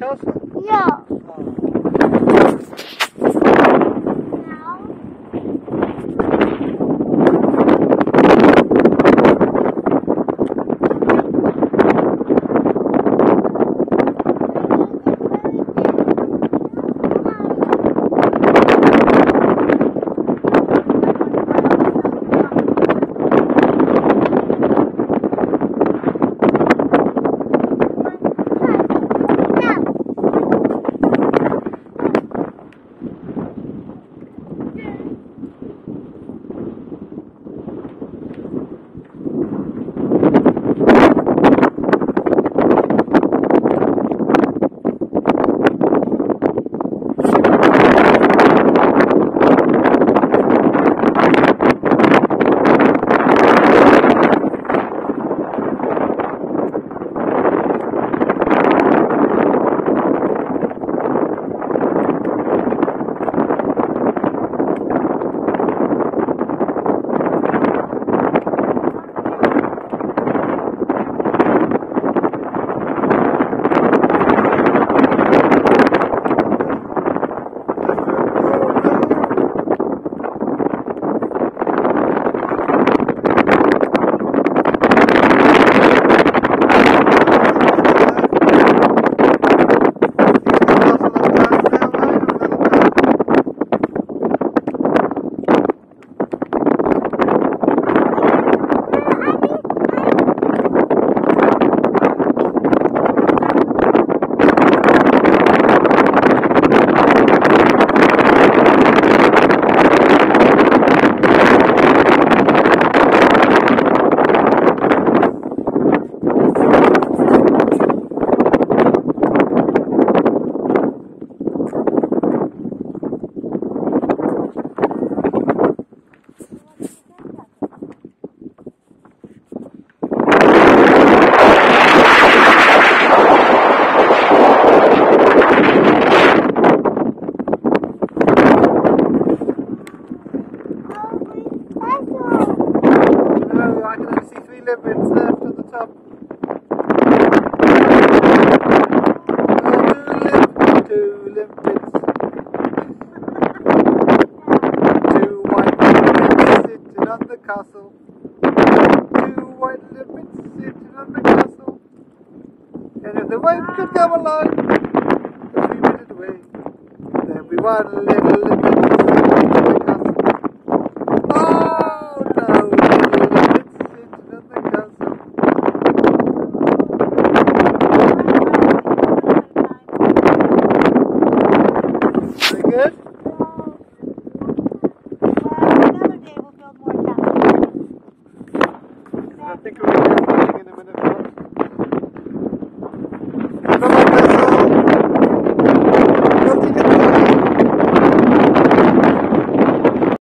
castle? Yeah. I can only see 3 limpets left at the top. Two limpets. 2 white limpets sitting on the castle. 2 white limpets sitting on the castle. And if the wife should come along, a few minutes away, there'll be 1 little limpet sitting on the castle. Oh no, little limpet sitting on the castle. Very good. Another day we'll build more castles. I think we're